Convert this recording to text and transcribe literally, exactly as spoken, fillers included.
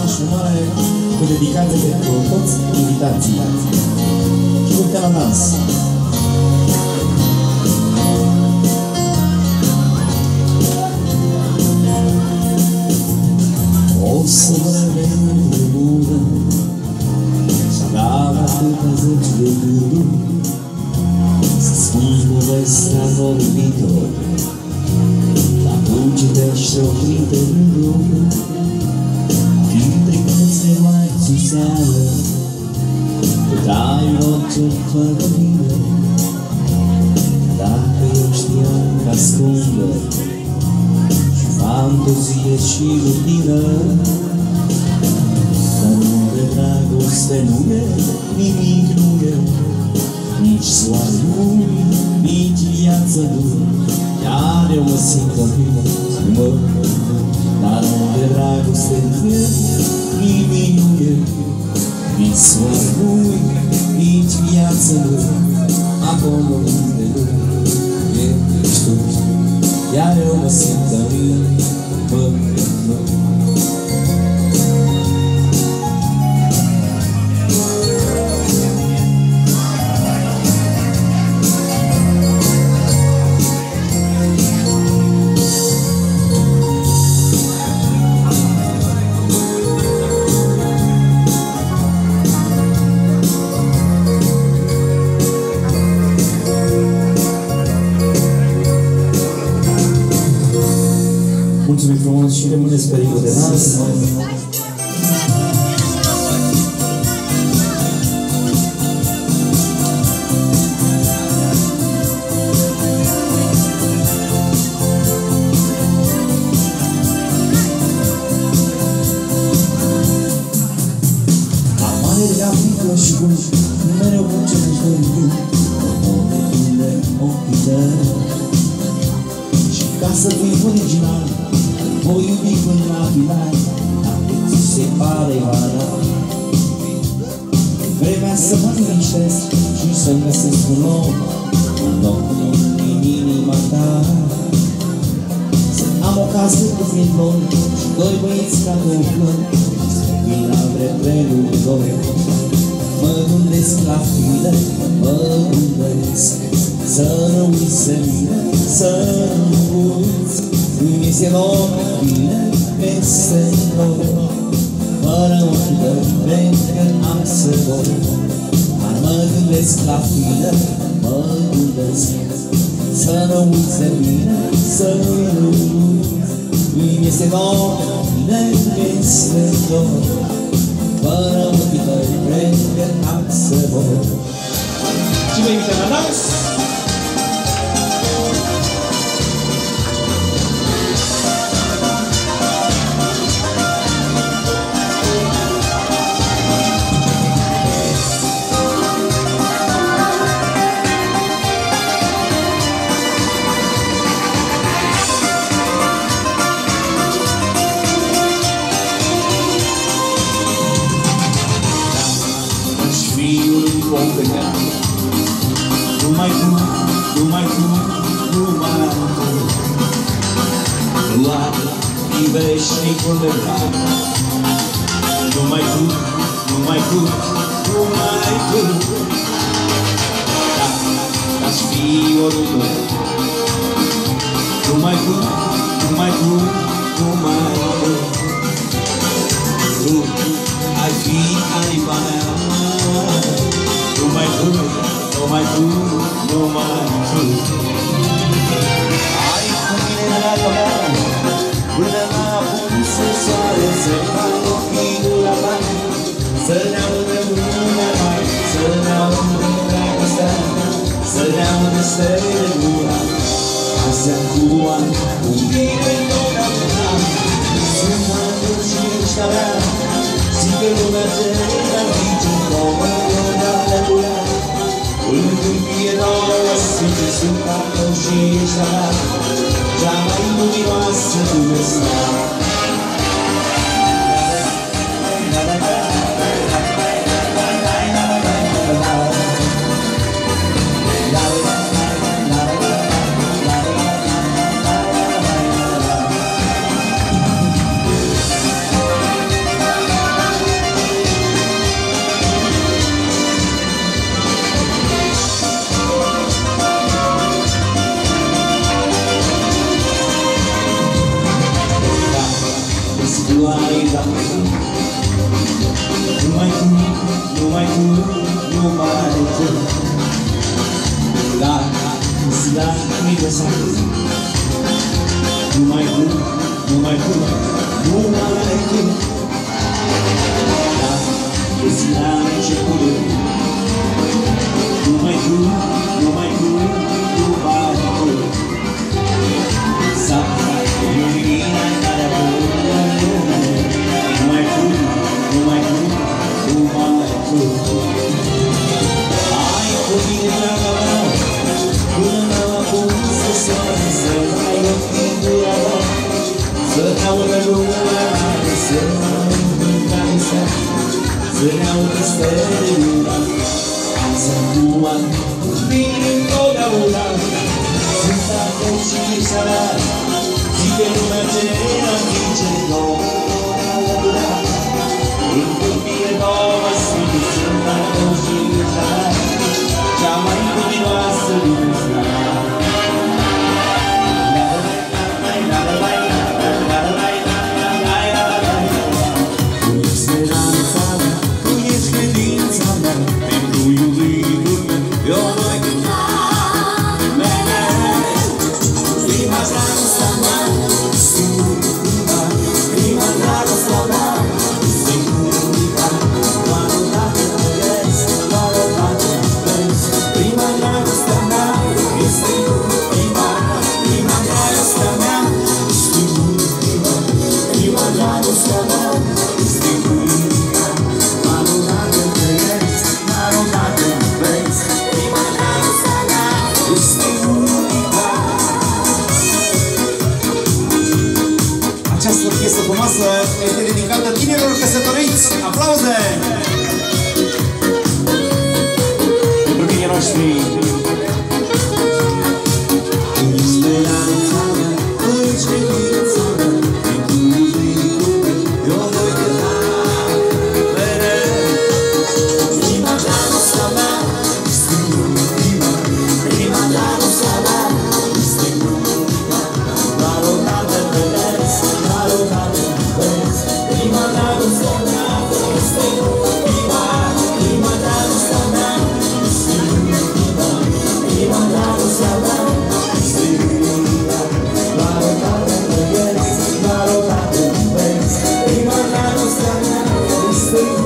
și mare cu dedicație pentru toți invitații. Și cu la dans. O să mă reveni de bună și-am dat atâta zeci de gânduri să spun povestea vorbitor. Dar tu citești oprite în drum, fiind trecuți de mai țuseală, cât ai orice fără mine. Dacă eu știam că ascundă și fantezie și rutină, dar unde dragoste nu e, nimic nu e, nici soare nu, nici viață nu. Iar eu mă simt continuu și mă gândesc, dar unde dragoste nu e, nimic nu e, nici soare nu, nici viață nu. Acolo unde nu ești tu, iar eu mă simt continuu, mă gândesc. Mulțumim frumos și rămâneți pe ritmul de dans. Amare de aplică și bun, mereu cu ce nu-și dă nimic, omul de tine ochii tăi. Și ca să fii original, voi iubi până la final, dacă ți se pare vara. Vremea să mă liniștesc și să-mi găsesc un loc, un loc în inima ta. Să am o casă cu flindon și doi băieți ca două flori, să vin la vremul doi. Mă gândesc la tine, mă gândesc să nu uiți de mine, să nu uiți. Îmi este loc bine peste tot, fără ochi de vreme am să vor. Dar mă gândesc la tine, mă gândesc să nu uiți de mine, să nu uiți. Îmi este loc bine peste tot, fără ochi de vreme am să vor. Și vă invităm la dans! Numai tu, numai tu, numai tu. Doar iveșnicul de drag. Numai tu, numai tu, numai tu. Dacă aș fi oriunde, numai tu, numai tu, numai tu. Tu ai fi aripa mea. Numai tu, numai tu, numai tu. Ai cu mine dragă mea, până la apus în soare, să fac ochii de la bani, să ne audă lumea mai, să ne audă dragostea, să ne audă stele gura. Astea cu ani, cu mine totdeauna, sunt mândru și ești a mea, zic că lumea te aduce nouă. Îmi nouă, sute sunt parcă și ești a mea, cea mai luminoasă Dumnezeu. Doar-i da Numai tu, numai tu, numai tu La, la, mi lăsat Numai tu, numai tu, numai tu La, la început Numai tu, numai tu, numai tu Sa, lumina care a Numai tu, numai tu, numai tu Ai o bine, draga mea Până n-am acum să soare Să ai o figura mea Să-mi audă lumea mare Să-mi audă care seara Să-mi audă stele luna Să-mi audă bine întotdeauna Sunt acolo și lipsa mea Zic că nu merge la nici întotdeauna Întâmpire nouă sunt Sunt acolo și lipsa mea Cea mai luminoasă lumea Această piesă frumoasă este dedicată tinerilor căsătoriți. Aplauze! Pentru tinerii noștri. Stay